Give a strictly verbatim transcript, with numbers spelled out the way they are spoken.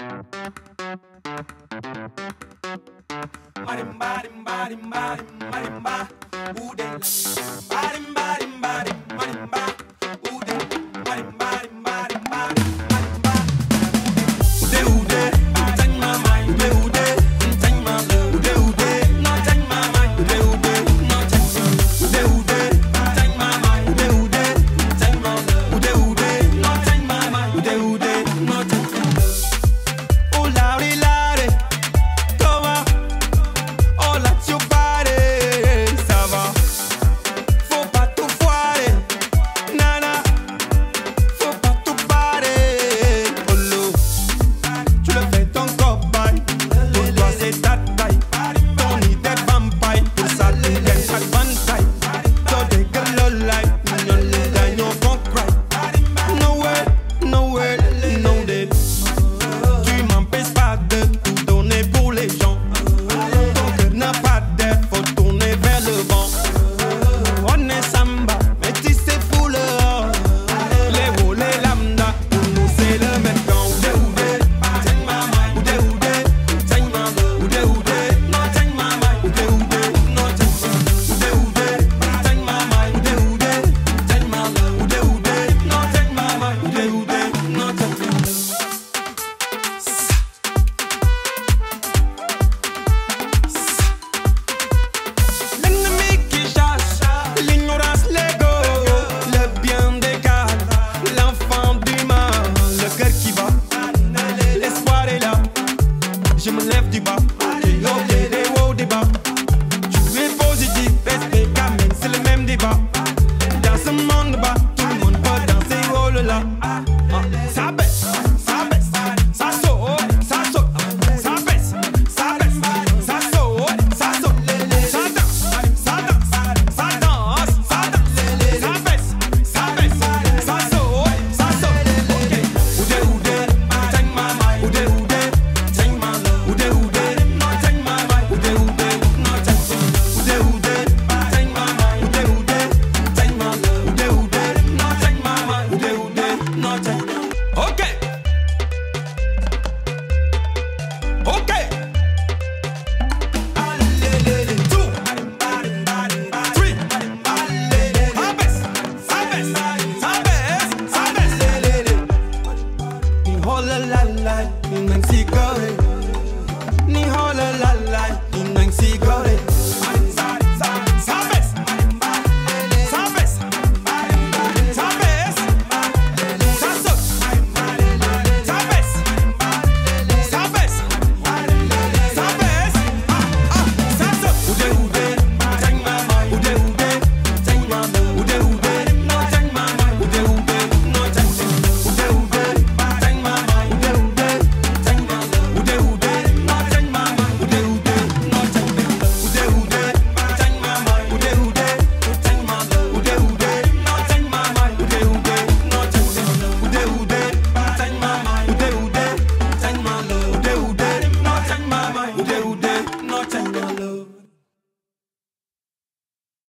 Marimba, marimba, marimba, marimba, ude. Marimba, marimba, marimba, ude. Marimba, marimba, marimba, ude ude. Take my mind, ude ude. Take my love, ude ude. No take my mind, ude ude. No take my ude ude. Take my mind, ude ude. Take my love, ude ude. No take my mind, ude ude. No take my love. Oh Lordy, Lordy, come on. Oh là tu parles, ça va. Faut pas tout foirer, nana. Faut pas tout barrer, oh l'eau. Tu le fais ton copain, pour toi c'est ta taille. Ton idée vampire, pour ça tu gagnes chaque bataille. Toi t'es que le light, no lie, no funk cry. No way, no way, no day. Tu m'empêches pas de tout donner pour les gens. Ton cœur n'a pas d'air, faut tourner vers le vent. On est samba, mais tu sais fou le hors. Les hauts, les lambda, pour nous c'est le même camp. Oudé oudé, take my mind. Oudé oudé, take my love. Oudé oudé, no take my mind. Oudé oudé, no take my oudé oudé, take my mind. Oudé oudé, take my love. Oudé oudé, no take my mind. Oudé oudé, no take my love. L'ennemi qui chasse, l'ignorance l'ego, le bien décale, l'enfant du mal, le cœur qui bat, l'espoir est là, je me lève du bas, j'ai ôté des hauts débats, tu es positif, respect, même c'est le même débat, dans ce monde bas, tout le monde peut danser, oh là là, ah, ça baisse, ça baisse, ça saute, ça saute, ça baisse, ça baisse, ça saute, ça saute, ça danse, ça danse, ça danse, ça danse, ça baisse, ça baisse, ça saute, ça saute, ok. Oudé oudé, take my mind. Oudé oudé, take my love. Oudé oudé, no take my mind. Oudé oudé, no take my love. Oudé oudé, take my mind. Oudé oudé, take my love. Oudé oudé, no take my mind. Oudé oudé, no take. Ok. Ok. Allez, two, three, ça baisse, ça baisse, ça baisse, ça baisse. Ni hola la la, ni nang sigare. Ni hola la la, ni nang sigare.